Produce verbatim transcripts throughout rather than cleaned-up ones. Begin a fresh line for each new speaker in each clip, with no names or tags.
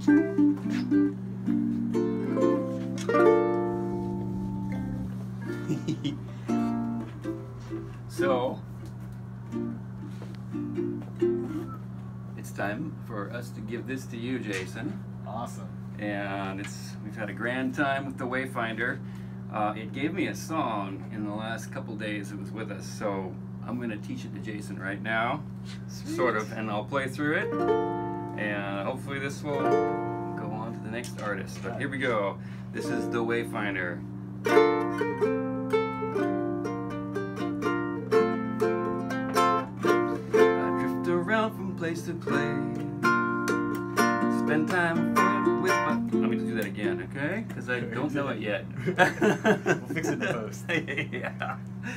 So, it's time for us to give this to you, Jason.
Awesome.
And it's we've had a grand time with the Wayfinder. Uh, it gave me a song in the last couple days it was with us, so I'm going to teach it to Jason right now.
Sweet.
Sort of, and I'll play through it. And hopefully this will go on to the next artist. But here we go. This is the Wayfinder. Place to place, spend time with my. Let me do that again, okay? Because I don't know it yet.
We'll fix it in post.
Yeah.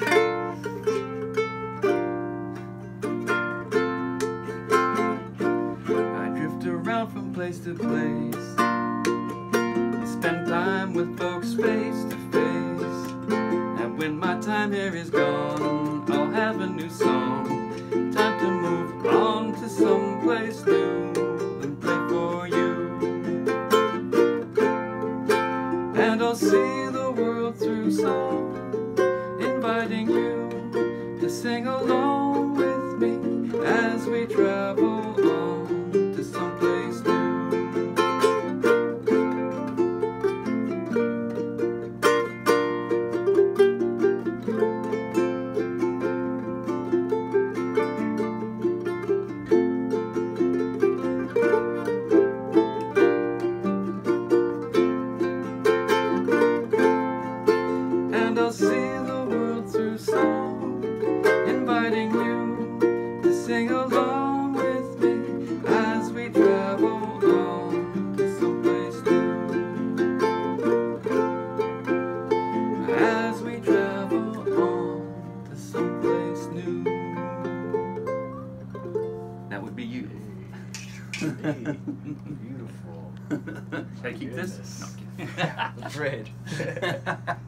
I drift around from place to place, spend time with folks face to face, and when my time here is gone, I'll have a new song. Time to move on to someplace new and play for you. And I'll see the world through song, inviting you to sing along with me as we travel on to someplace new. And I'll see the world through song, inviting you to sing along with me as we travel on to someplace new. As we travel on to someplace new. That would be you.
Hey, beautiful.
Should I keep this?
Goodness.
No, I'm kidding.
Red.